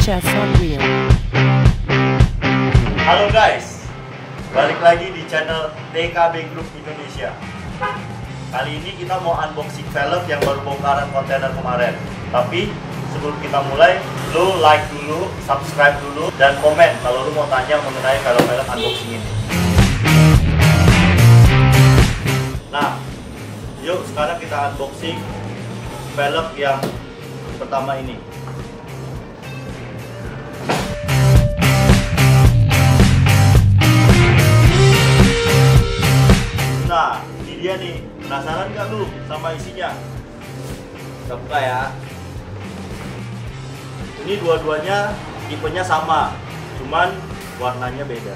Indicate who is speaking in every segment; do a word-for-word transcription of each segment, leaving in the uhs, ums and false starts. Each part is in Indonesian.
Speaker 1: Chess on Wheel.
Speaker 2: Halo guys, balik lagi di channel T K B Group Indonesia. Kali ini kita mau unboxing velg yang baru bongkaran kontainer kemarin. Tapi sebelum kita mulai, lu like dulu, subscribe dulu, dan komen kalau lu mau tanya mengenai velg-velg unboxing ini. Nah, yuk sekarang kita unboxing velg yang pertama ini. Nah, ini dia nih. Penasaran nggak lu sama isinya? Kita buka ya. Ini dua-duanya tipenya sama, cuman warnanya beda.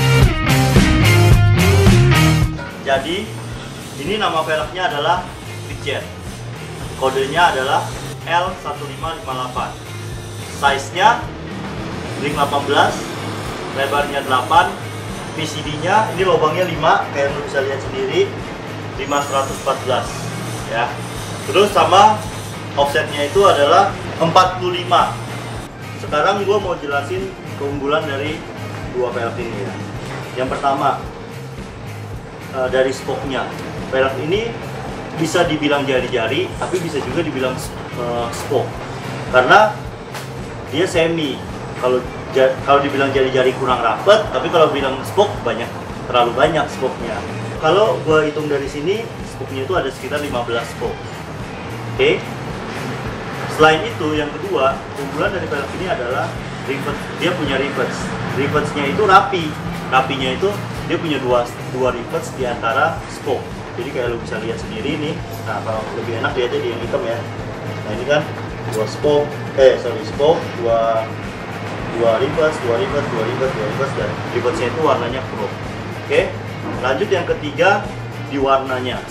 Speaker 2: Jadi, ini nama velgnya adalah Ridget. Kodenya adalah L satu lima lima delapan. Size-nya ring delapan belas, lebarnya delapan, P C D-nya ini lubangnya lima, kayak lu bisa lihat sendiri, lima seratus empat belas ya. Terus sama offsetnya itu adalah empat puluh lima. Sekarang gue mau jelasin keunggulan dari dua velg ini ya. Yang pertama, uh, dari spoke-nya. Velg ini bisa dibilang jari-jari, tapi bisa juga dibilang uh, spoke. Karena dia semi. Kalau kalau dibilang jari-jari kurang rapet, tapi kalau bilang spoke banyak, terlalu banyak spoke-nya. Kalau gue hitung dari sini, spoke-nya itu ada sekitar lima belas spoke. Oke. Okay? Selain itu, yang kedua, keunggulan dari velg ini adalah rivet. Dia punya rivets. Rivetsnya itu rapi. Rapinya itu dia punya dua dua rivets di antara spoke. Jadi kayak lo bisa lihat sendiri nih. Nah, kalau lebih enak lihatnya di yang hitam ya. Nah, ini kan dua spoke, eh sorry spoke, dua dua rivets, dua rivets, dua rivets, dua rivets, dan rivetsnya itu warnanya chrome. Oke. Okay? Lanjut yang ketiga, di warnanya.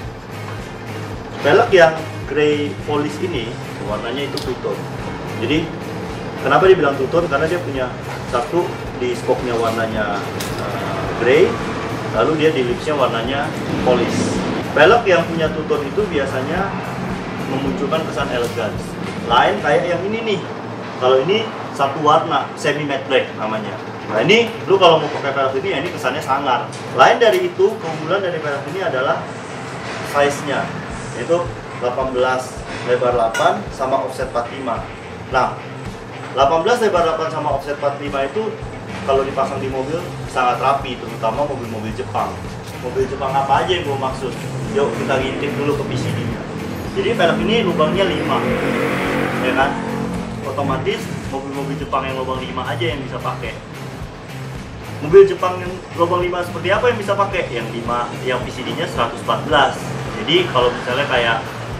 Speaker 2: Velg yang grey polish ini warnanya itu two tone. Jadi kenapa dibilang two tone? Karena dia punya satu di spoke-nya warnanya uh, grey, lalu dia di lipsnya warnanya polish. Velg yang punya two tone itu biasanya memunculkan kesan elegan. Lain kayak yang ini nih. Kalau ini satu warna, semi matte black namanya. Nah ini, lu kalau mau pakai velg ini, ya ini kesannya sangar. Lain dari itu, keunggulan dari velg ini adalah size-nya, yaitu delapan belas lebar delapan sama offset empat puluh lima. Nah, delapan belas lebar delapan sama offset empat puluh lima itu kalau dipasang di mobil sangat rapi, terutama mobil-mobil Jepang. Mobil Jepang apa aja yang gue maksud? Yuk kita ngintip dulu ke P C D-nya. Jadi velg ini lubangnya lima, ya kan? Otomatis mobil-mobil Jepang yang lubang lima aja yang bisa pakai. Mobil Jepang yang lubang lima seperti apa yang bisa pakai? Yang lima, yang P C D-nya seratus empat belas. Jadi kalau misalnya kayak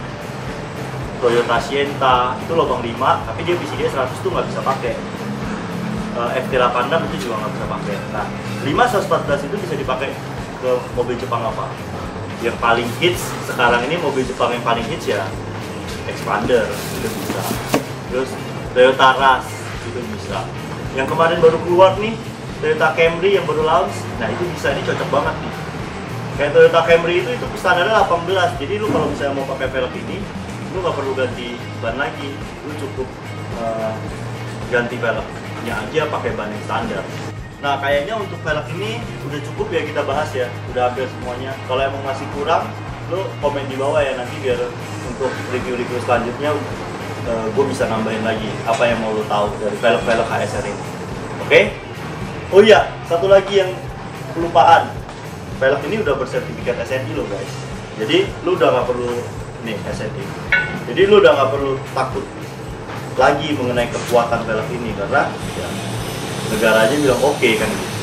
Speaker 2: Toyota Sienta itu lubang lima, tapi dia P C D seratus tuh nggak bisa pakai. uh, F T delapan puluh enam itu juga nggak bisa pakai. Nah, lima seratus empat belas itu bisa dipakai ke mobil Jepang apa? Yang paling hits sekarang ini, mobil Jepang yang paling hits ya Expander itu bisa. Terus Toyota Rush itu bisa. Yang kemarin baru keluar nih, Toyota Camry yang baru launch, nah itu bisa, ini cocok banget nih. Kayak Toyota Camry itu itu standarnya delapan belas. Jadi lu kalau misalnya mau pakai velg ini, lu nggak perlu ganti ban lagi, lu cukup uh, ganti velgnya aja pakai ban yang standar. Nah kayaknya untuk velg ini udah cukup ya kita bahas ya, udah hampir semuanya. Kalau emang masih kurang, lu komen di bawah ya, nanti biar untuk review-review selanjutnya uh, gue bisa nambahin lagi apa yang mau lu tahu dari velg-velg H S R ini. Oke? Okay? Oh iya, satu lagi yang kelupaan, velg ini udah bersertifikat S N I loh guys. Jadi lu udah nggak perlu nih S N I. Jadi lu udah nggak perlu takut lagi mengenai kekuatan velg ini karena ya, negara aja bilang oke okay, kan gitu.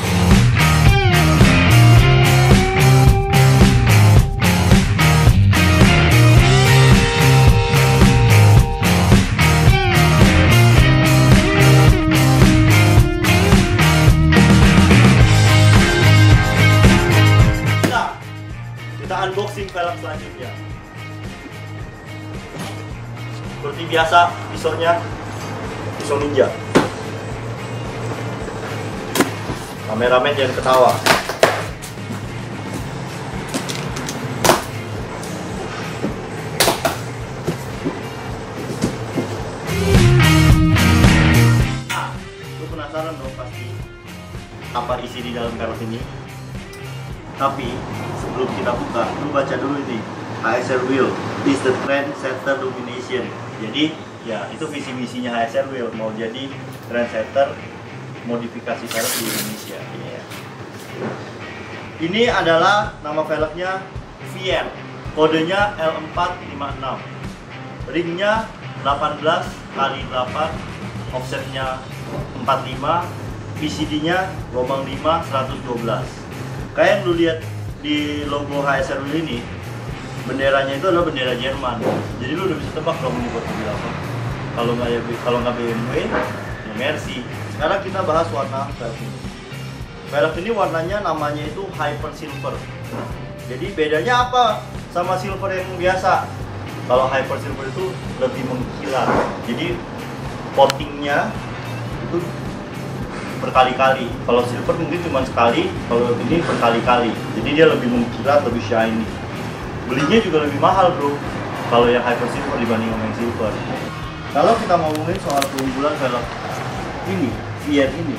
Speaker 2: Nah, kita unboxing velg selanjutnya. Seperti biasa, pisaunya pisau ninja. Kameramen jangan ketawa. apa isi di dalam velg ini. Tapi sebelum kita buka, lu baca dulu ini. H S R Wheel is the trendsetter domination. Jadi ya itu visi misinya H S R Wheel, mau jadi trendsetter modifikasi velg di Indonesia. Yeah. Ini adalah nama velgnya V R, kodenya L empat lima enam, ringnya delapan belas kali delapan, offsetnya empat puluh lima, P C D-nya gelombang lima, seratus dua belas. Kayak yang lu lihat di logo H S R Wheel ini, benderanya itu adalah bendera Jerman. Jadi lu udah bisa tebak dong ini buat mobil apa. Kalau nggak ya, kalau nggak B M W, ya Mercy. Sekarang kita bahas warna velg ini. Velg ini warnanya namanya itu Hyper Silver. Jadi bedanya apa sama silver yang biasa? Kalau Hyper Silver itu lebih mengkilat. Jadi coatingnya itu berkali-kali. Kalau silver mungkin cuma sekali, kalau ini berkali-kali. Jadi dia lebih mengkilat, lebih shiny. Belinya juga lebih mahal bro, kalau yang Hyper Silver dibanding yang silver. Kalau kita ngomongin soal keunggulan velg ini, V R ini,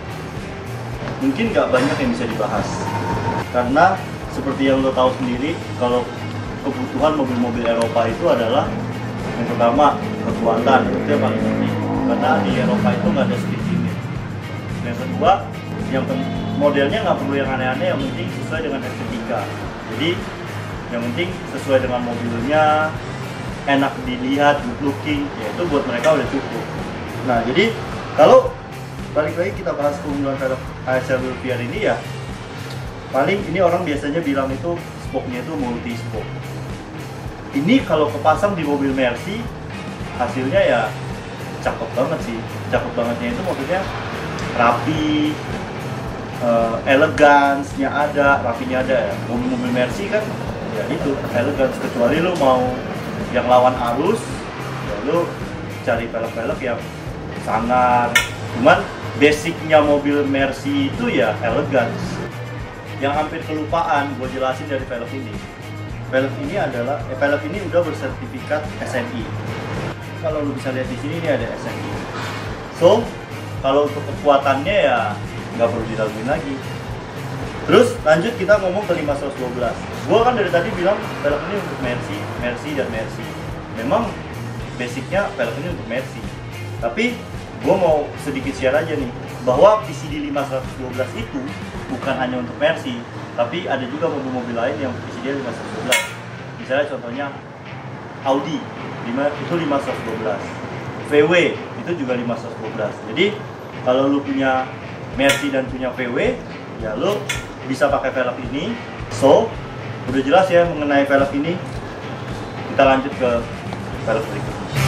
Speaker 2: mungkin nggak banyak yang bisa dibahas. Karena seperti yang lo tahu sendiri, kalau kebutuhan mobil-mobil Eropa itu adalah yang pertama kekuatan, itu yang paling penting. Karena di Eropa itu nggak ada speed limit. Yang kedua, yang modelnya nggak perlu yang aneh-aneh, yang penting sesuai dengan estetika. Jadi yang penting sesuai dengan mobilnya, enak dilihat, good looking, ya itu buat mereka udah cukup. Nah jadi kalau balik lagi kita bahas keunggulan velg H S R Wheel V R ini ya, paling ini orang biasanya bilang itu spoke-nya itu multi spoke. Ini kalau kepasang di mobil Mercy, hasilnya ya cakep banget sih. Cakep bangetnya itu maksudnya rapi, uh, elegance-nya ada, rapinya ada ya. Mobil-mobil Mercy kan ya itu elegance, kecuali lu mau yang lawan arus, ya lu cari velg-velg yang sangar. Cuman basicnya mobil Mercy itu ya elegance. Yang hampir kelupaan gue jelasin dari velg ini. Velg ini adalah, eh, velg ini udah bersertifikat S M I. Kalau lu bisa lihat di sini ini ada S M I. So, kalau untuk kekuatannya ya nggak perlu diraguin lagi. Terus lanjut kita ngomong ke lima seratus dua belas. Gue kan dari tadi bilang velg ini untuk Mercy, Mercy dan Mercy. Memang basicnya velg ini untuk Mercy. Tapi gue mau sedikit share aja nih, bahwa P C D lima seratus dua belas itu bukan hanya untuk Mercy, tapi ada juga mobil-mobil lain yang P C D lima seratus dua belas. Misalnya contohnya Audi, itu lima seratus dua belas. V W itu juga lima seratus dua belas. Jadi kalau lu punya Mercy dan punya V W, ya lu bisa pakai velg ini. So, udah jelas ya mengenai velg ini. Kita lanjut ke velg berikutnya.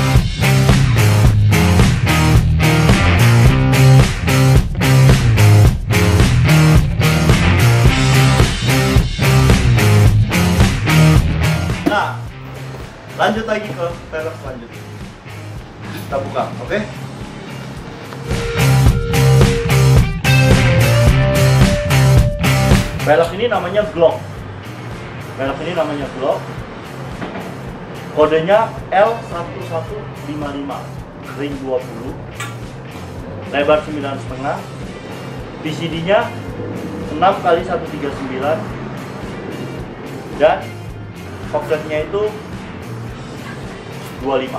Speaker 2: Nah, lanjut lagi ke velg selanjutnya. Kita buka, oke? Okay? Velg ini namanya Glock. Velg ini namanya Glock. Kodenya L satu satu lima lima, ring dua puluh, lebar sembilan koma lima, P C D-nya enam kali seratus tiga puluh sembilan, dan offsetnya itu dua puluh lima.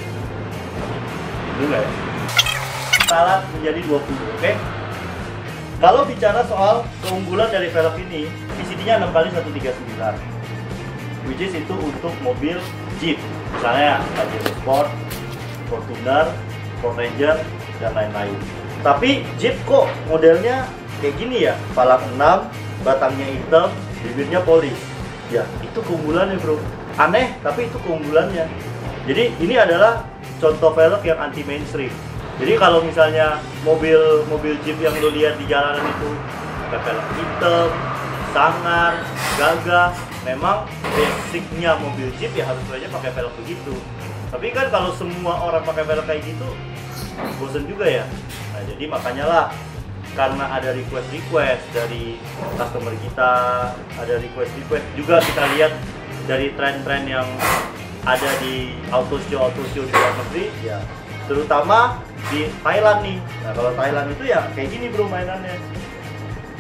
Speaker 2: Itu enggak ya? Salat menjadi dua puluh, oke? Okay? Kalau bicara soal keunggulan dari velg ini, P C D-nya enam kali seratus tiga puluh sembilan, which is itu untuk mobil Jeep, misalnya Pajero Sport, Fortuner, Ford Ranger, dan lain-lain. Tapi Jeep kok modelnya kayak gini ya, palang enam, batangnya hitam, bibirnya polis. Ya, itu keunggulannya bro. Aneh, tapi itu keunggulannya. Jadi ini adalah contoh velg yang anti mainstream. Jadi kalau misalnya mobil mobil Jeep yang lo lihat di jalanan itu pakai velg hitam, sangar, gagah, memang basicnya mobil Jeep ya harus aja pakai velg begitu. Tapi kan kalau semua orang pakai velg kayak gitu, bosen juga ya. Nah jadi makanya lah, karena ada request-request dari customer kita, ada request-request juga kita lihat dari tren-tren yang ada di auto show auto show di luar negeri ya, terutama di Thailand nih. Nah kalau Thailand itu ya kayak gini bro mainannya.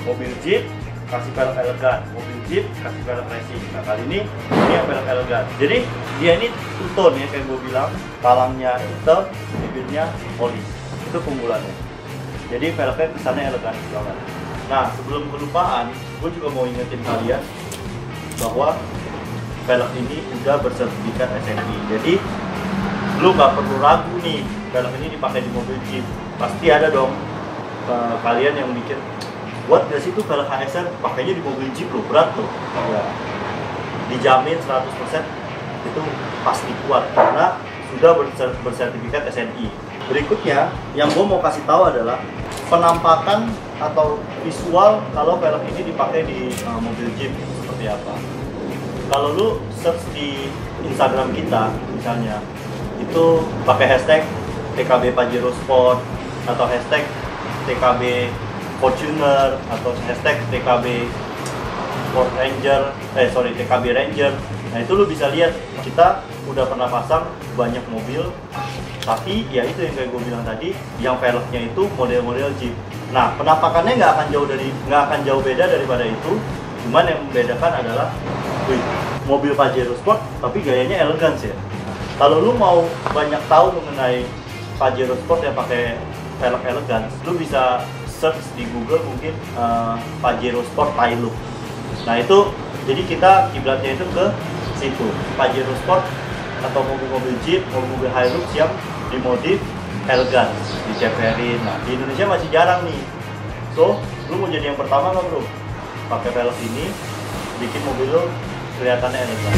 Speaker 2: mobil Jeep kasih velg elegan, mobil Jeep kasih velg racing. Nah kali ini ini yang velg elegan. Jadi dia ini two tone ya, kayak gue bilang, palangnya hitam, bibirnya polis. Itu keunggulannya. Jadi velgnya kesannya elegan banget. Nah sebelum kelupaan, gue juga mau ingetin kalian bahwa velg ini udah bersertifikat S M I. Jadi lu gak perlu ragu nih, velg ini dipakai di mobil Jeep. Pasti ada dong uh, kalian yang mikir, buat gak sih tuh velg H S R pakainya di mobil Jeep loh, berat loh. Ya. Dijamin seratus persen itu pasti kuat karena sudah bersertifikat S M I. Berikutnya yang gue mau kasih tahu adalah penampakan atau visual kalau velg ini dipakai di uh, mobil Jeep itu seperti apa. Kalau lu search di Instagram kita misalnya, itu pakai hashtag T K B Pajero Sport atau hashtag T K B Fortuner atau hashtag T K B Ford Ranger, eh sorry T K B Ranger. Nah itu lu bisa lihat kita udah pernah pasang banyak mobil, tapi ya itu yang kayak gue bilang tadi, yang velgnya itu model-model Jeep. Nah penampakannya nggak akan jauh dari nggak akan jauh beda daripada itu, cuman yang membedakan adalah, wih, mobil Pajero Sport tapi gayanya elegan sih ya. Kalau lu mau banyak tahu mengenai Pajero Sport yang pakai velg elegan, lu bisa search di Google mungkin uh, Pajero Sport Pilot. Nah itu jadi kita kiblatnya itu ke situ, Pajero Sport atau mobil-mobil Jeep, mobil-mobil Hilux yang dimodif elegan, diceperin. Nah di Indonesia masih jarang nih. So lu mau jadi yang pertama nggak bro? Pakai velg ini, bikin mobil lu kelihatannya elegan.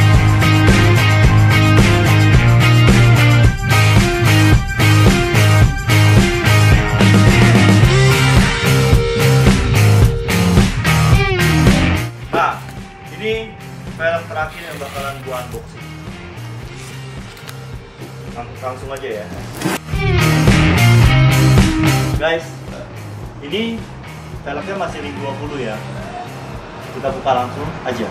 Speaker 2: Velg terakhir yang bakalan gua unboxing. Lang langsung aja ya guys, ini velgnya masih ring dua puluh ya, kita buka langsung aja.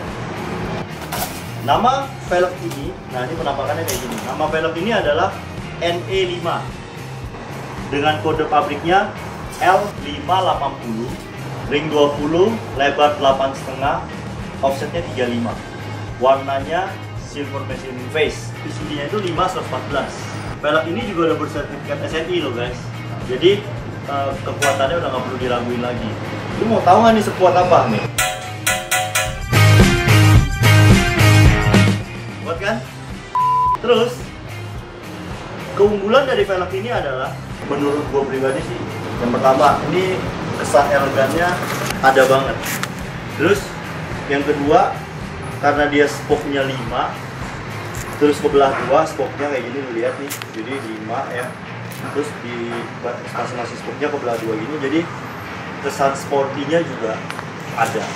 Speaker 2: Nama velg ini, nah ini penampakannya kayak gini. Nama velg ini adalah N E lima dengan kode pabriknya L lima delapan puluh, ring dua puluh, lebar delapan koma lima, offsetnya tiga puluh lima. Warnanya silver machine face, P C D-nya itu lima seratus empat belas. Velg ini juga udah bersertifikat S M I loh guys. Jadi uh, kekuatannya udah nggak perlu diraguin lagi. Lu mau tahu nggak nih sekuat apa nih? Kuat kan? Terus keunggulan dari velg ini adalah, menurut gua pribadi sih, yang pertama ini kesan elegannya ada banget. Terus yang kedua, karena dia spoknya lima, terus kebelah dua spoknya kayak gini, lu lihat nih, jadi lima ya, terus di masing-masing spoknya kebelah dua gini, jadi kesan sportinya juga ada.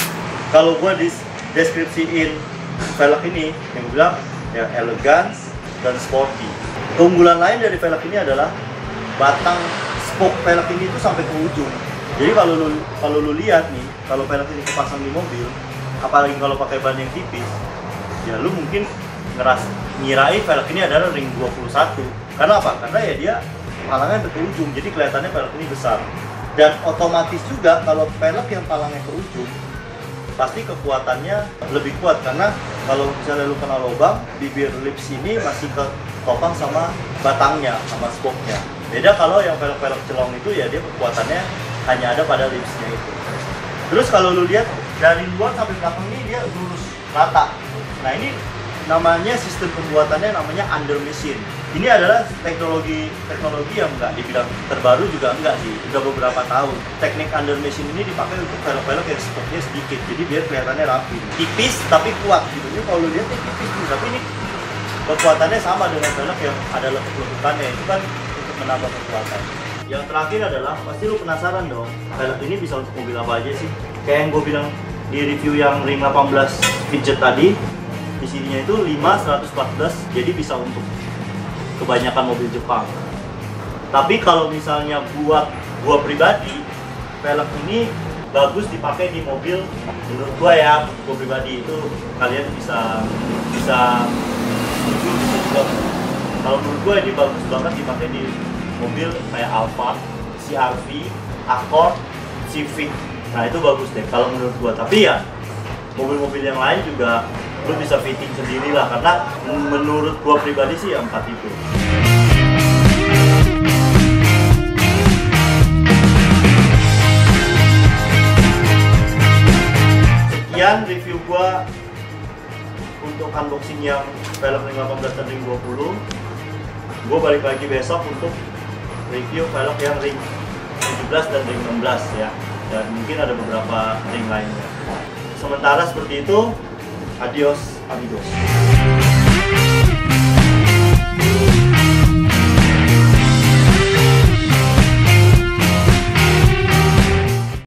Speaker 2: Kalau gua dis deskripsiin velg ini, yang bilang ya elegan dan sporty. Keunggulan lain dari velg ini adalah batang spok velg ini tuh sampai ke ujung. Jadi kalau lu kalau lu lihat nih, kalau velg ini dipasang di mobil, apalagi kalau pakai ban yang tipis, ya lu mungkin ngeras ngirain velg ini adalah ring dua puluh satu. Karena apa? Karena ya dia palangnya ke ujung, jadi kelihatannya velg ini besar. Dan otomatis juga kalau velg yang palangnya ke ujung, pasti kekuatannya lebih kuat, karena kalau misalnya lu kena lubang, bibir lips ini masih ke topang sama batangnya, sama spoknya. Beda kalau yang velg-velg celong itu ya dia kekuatannya hanya ada pada lipsnya itu. Terus kalau lu lihat dari luar sampai belakang ini dia lurus rata. Nah ini namanya sistem pembuatannya namanya under machine. Ini adalah teknologi teknologi yang enggak dibilang terbaru juga enggak sih, udah beberapa tahun. Teknik under machine ini dipakai untuk velg-velg yang spoknya sedikit, jadi biar kelihatannya rapi, tipis tapi kuat gitu. Ini kalau lu lihat ini tipis nih, tapi ini kekuatannya sama dengan velg yang ada lekuk-lekukannya, itu kan untuk menambah kekuatan. Yang terakhir adalah, pasti lu penasaran dong, velg ini bisa untuk mobil apa aja sih? Kayak yang gue bilang di review yang ring delapan belas fidget tadi, P C D-nya itu lima seratus empat belas, jadi bisa untuk kebanyakan mobil Jepang. Tapi kalau misalnya buat gua pribadi, velg ini bagus dipakai di mobil. Menurut gua ya, gua pribadi itu kalian bisa bisa itu bisa juga. Kalau menurut gua ini bagus banget dipakai di mobil kayak Alphard, C R V, Accord, Civic Nah itu bagus deh kalau menurut gua. Tapi ya mobil-mobil yang lain juga lu bisa fitting sendiri lah, karena menurut gua pribadi sih ya empat itu. Sekian review gua untuk unboxing yang velg ring delapan belas dan ring dua puluh. Gua balik lagi besok untuk review velg yang ring tujuh belas dan ring enam belas ya, dan mungkin ada beberapa ring lainnya. Sementara seperti itu, adios amigos.